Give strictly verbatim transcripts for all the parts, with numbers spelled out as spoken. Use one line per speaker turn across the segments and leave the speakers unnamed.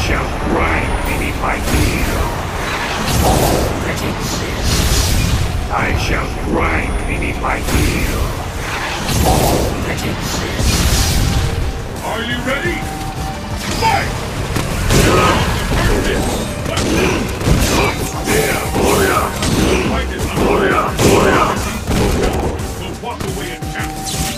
shall grind beneath my heel. All that exists. I shall grind beneath my heel. All that exists.
Are you ready? Fight! We'll walk away and count.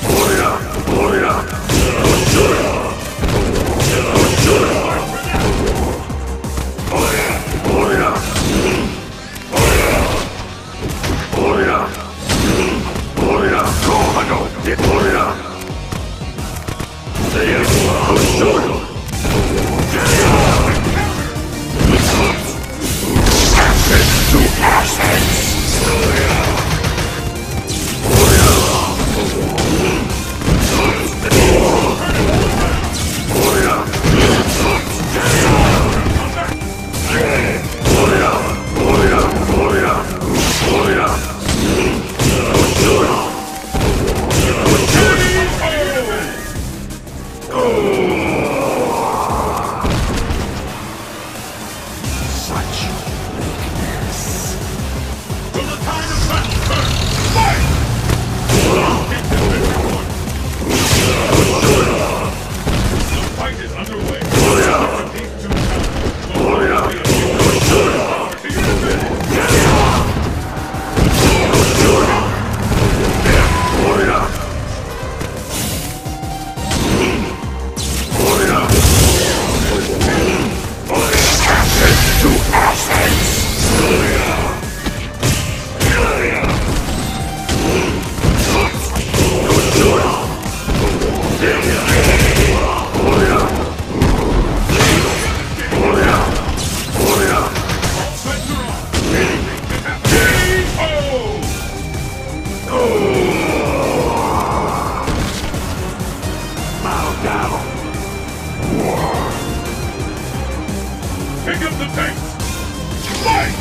Pick up the pace! Fight!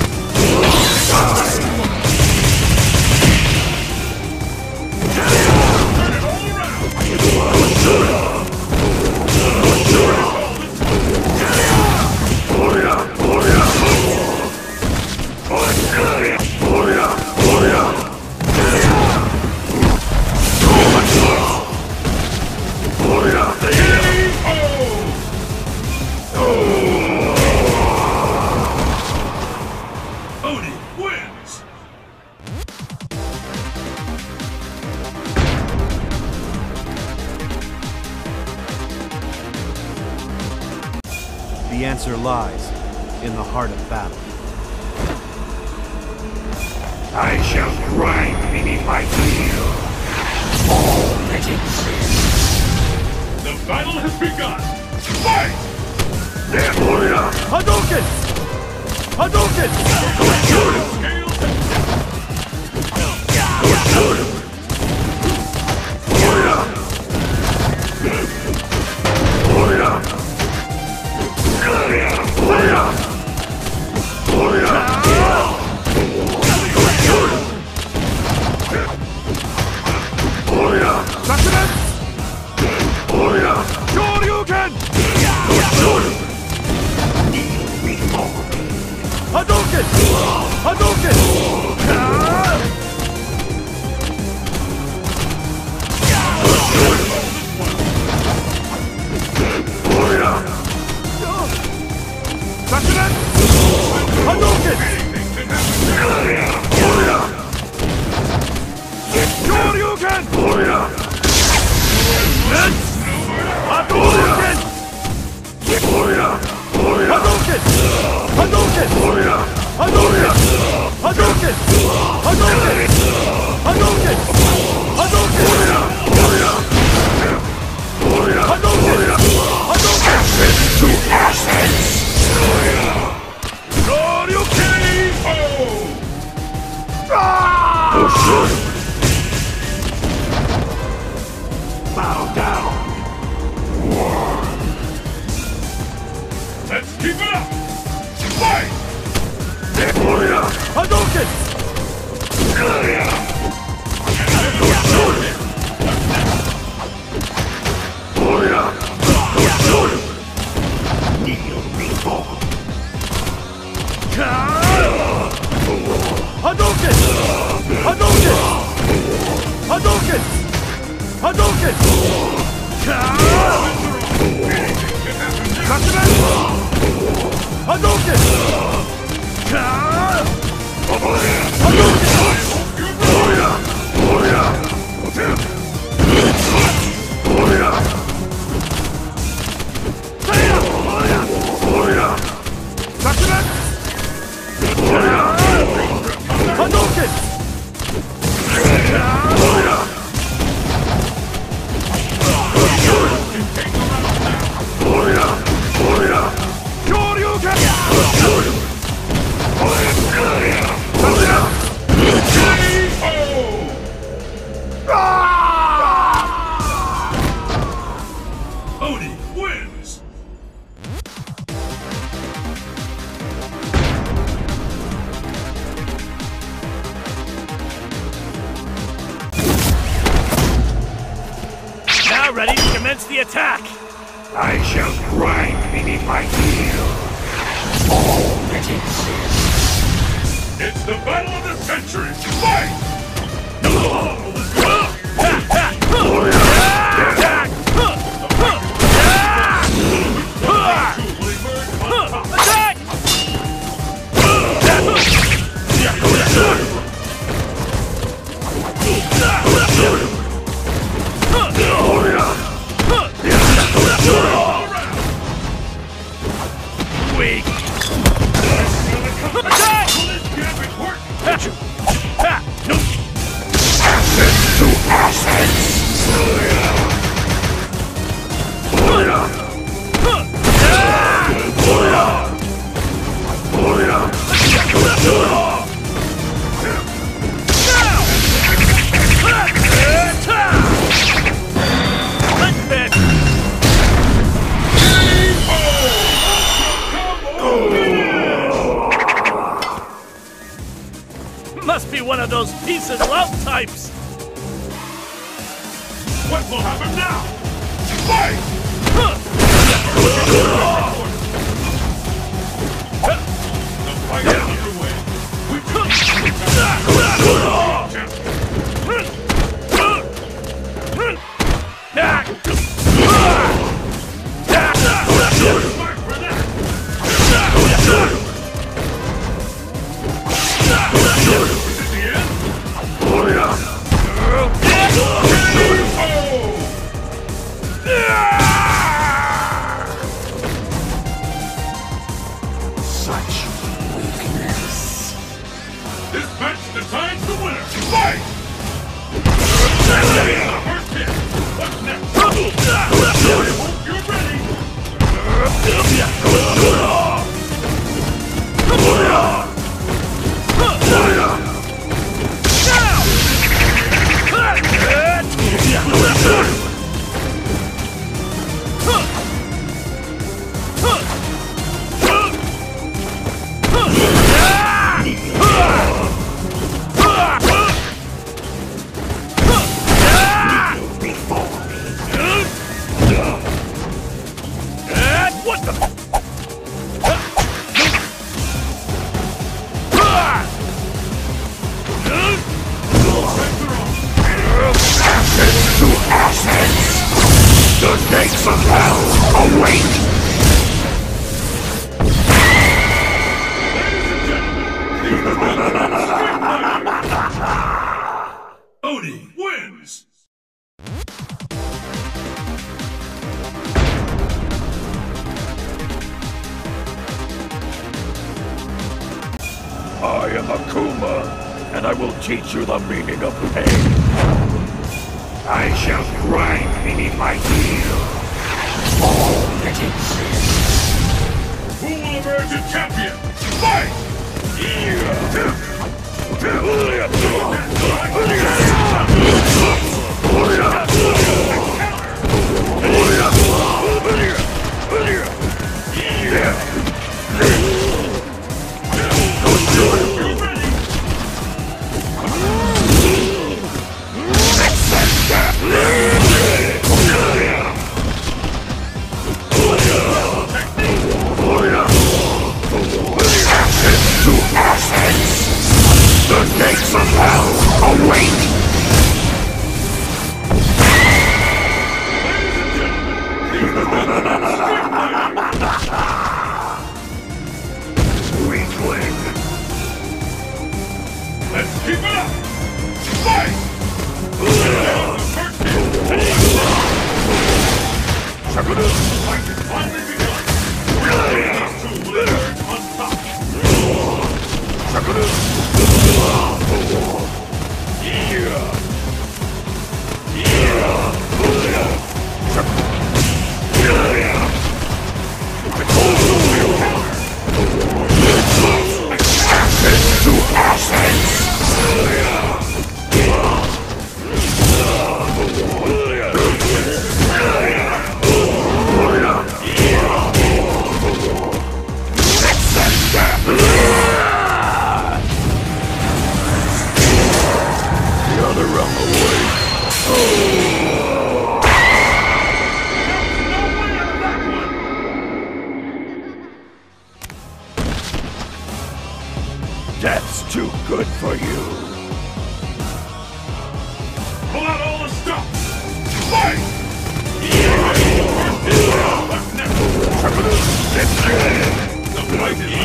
Turn it all around! Oni wins!
The answer lies in the heart of battle.
I shall grind beneath my heel. All that exists.
The battle has begun! Fight!
Hadouken! Hadouken!
Scales
Hadouken! Hadouken! Hadouken! Shoryuken! Hadouken! Hadouken! Hadouken! Hadouken! Hadouken! Hadouken! Hadouken! Hadouken! Hadouken! Hadouken!
To essence! Bow down!
Let's keep it up! Fight!
Hadouken!
Kneel
Hadouken! Hadouken! Hadouken! Hadouken! Katsman! Hadouken!
Oni wins!
Now ready to commence the attack!
I shall grind beneath my heel all that exists.
It's the battle of the century! Fight!
Attack! Weak! Attack!
Assets to assets.
Must be one of those peace and love types!
What will happen now?
Fight!
The fight is underway. We Mark for that! Is it the end?
Such weakness.
This match decides the winner!
Fight!
First hit! What's next? Hope you're
The gates of hell await!
Oni wins!
I am Akuma, and I will teach you the meaning of pain. I shall grind beneath my heel all that exists.
Who will emerge a champion?
Fight! Death's too good for you.
Pull out all the stuff! Fight! What's next? The fight is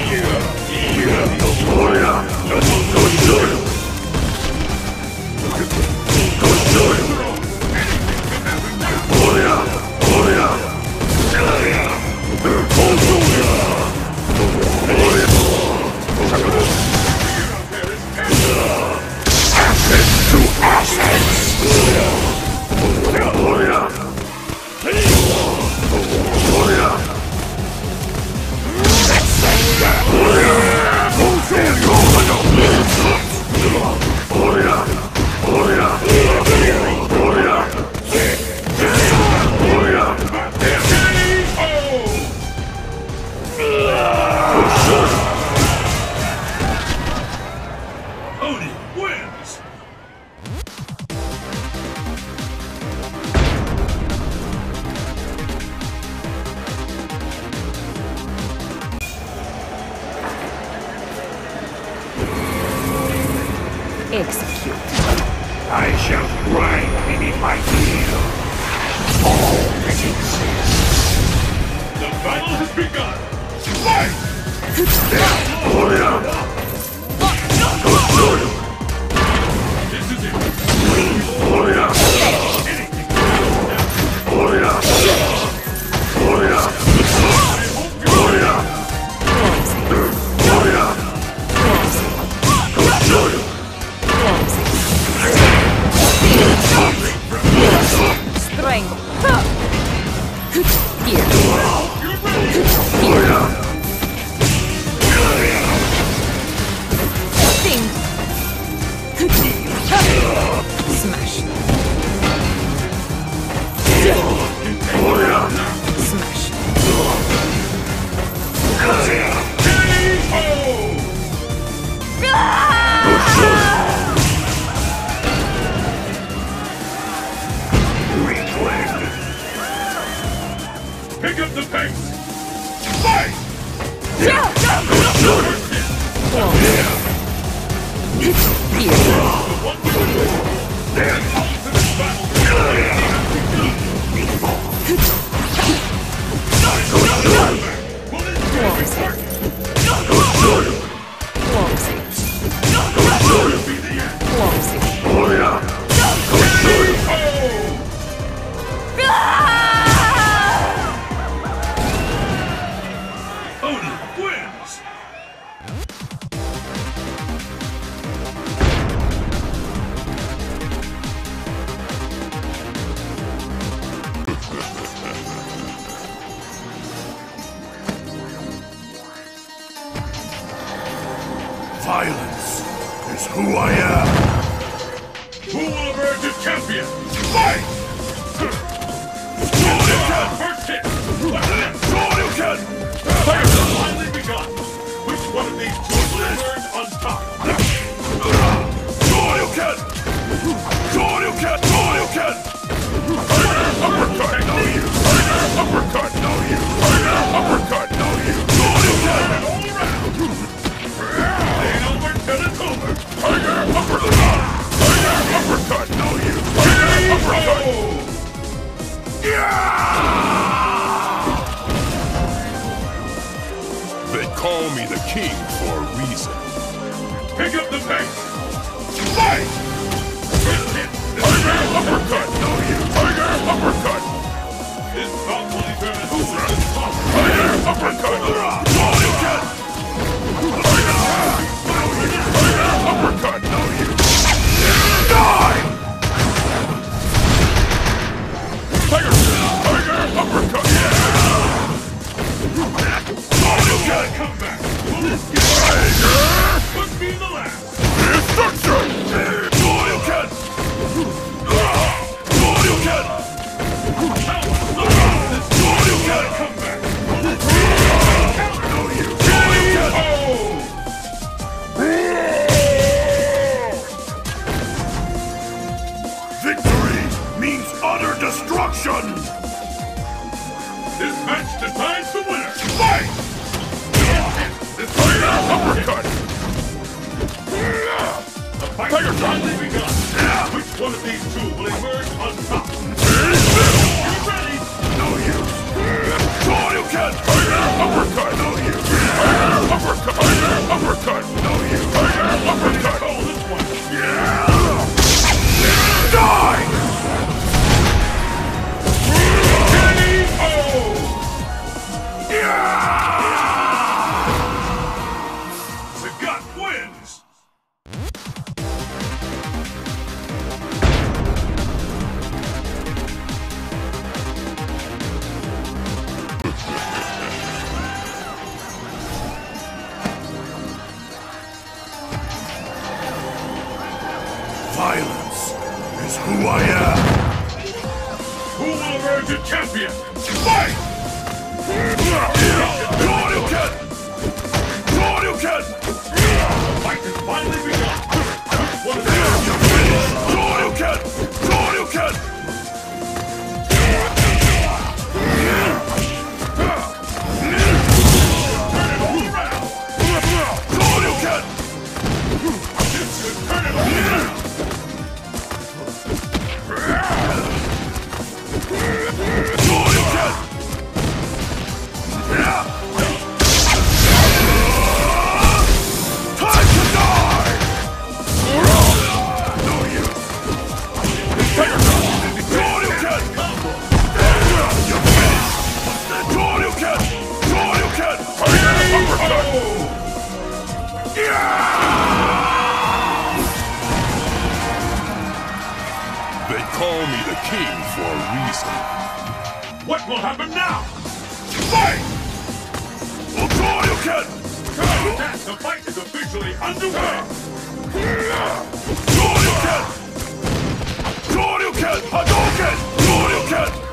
Oni wins!
Execute.
I shall grind beneath my heel all that exists.
The battle has begun! Fight! This is it!
Strength. Here. Sting. Smash. Smash.
Pick up the pace! Fight!
Here.
Oni wins!
Violence is who I am.
Who will emerge as champion? Fight! First hit! Shoryuken! Fight has finally begun! Which one of these two will emerge on top?
Shoryuken! Shoryuken! Shoryuken! Uppercut, no you! Uppercut, no you! Uppercut, no you! Shoryuken!
All around! Ain't over till it's over!
Tiger uppercut! Tiger uppercut, no you! Tiger uppercut! They call me the king for a reason.
Pick up the pace! Fight!
Tiger uppercut, no you! Tiger uppercut!
This bout will determine who is the top!
Tiger uppercut! Shoryuken! Tiger uppercut, no you! Die! Tiger! Tiger uppercut!
Shoryuken! Come back! Will this get
Tiger!
Could be the last!
Destruction! Shoryuken! Shoryuken! Shoryuken!
Come back!
No you! Shoryuken! Victory means utter destruction!
This match decides the winner! Fight!
This Tiger uppercut!
fight has finally begun. Which one of these two will emerge on top? You ready?
No use. Shoryuken! Uppercut! No use. Uppercut! Uppercut! No use. Uppercut!
Oh, this one.
Yeah! Die! K O! Yeah!
The gut wins.
Violence is who I am.
Who will emerge a champion?
Fight! Shoryuken! Shoryuken!
The fight has finally begun. Which one of these
You're finished! Shoryuken! Shoryuken!
turn it all around?
Shoryuken!
This should turn it all around.
Shoryuken! Time to die! No use! Shoryuken! You're finished! Shoryuken! Shoryuken! Uppercut! They call me the king for a reason.
What will happen now?
Fight! Shoryuken!
That the fight is officially underway.
Shoryuken! Shoryuken! Hadouken! Shoryuken!